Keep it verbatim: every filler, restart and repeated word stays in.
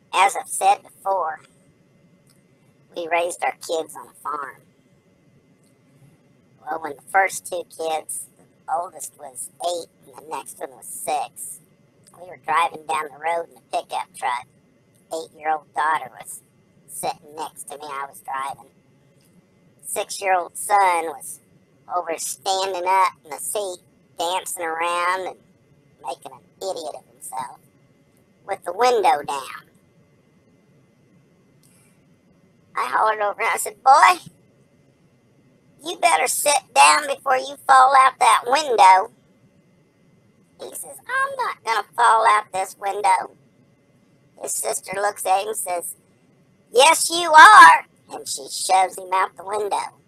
As I've said before, we raised our kids on a farm. Well, when the first two kids, the oldest was eight and the next one was six, we were driving down the road in a pickup truck. Eight-year-old daughter was sitting next to me. I was driving. Six-year-old son was over standing up in the seat, dancing around and making an idiot of himself with the window down. I hollered over and I said, "Boy, you better sit down before you fall out that window." He says, "I'm not going to fall out this window." His sister looks at him and says, "Yes, you are." And she shoves him out the window.